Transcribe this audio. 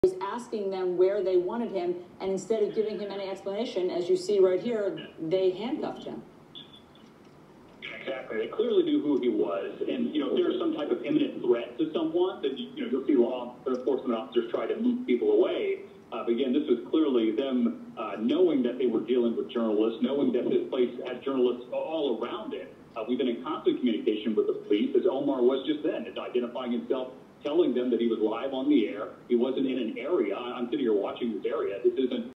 He's asking them where they wanted him, and instead of giving him any explanation, as you see right here, they handcuffed him. Exactly. They clearly knew who he was, and if there's some type of imminent threat to someone, then you'll see law enforcement officers try to move people away. But again, this was clearly them knowing that they were dealing with journalists, knowing that this place had journalists all around it. We've been in constant communication with the police, as Omar was just then, identifying himself, telling them that he was live on the air. He wasn't in an area. I'm sitting here watching this area. This isn't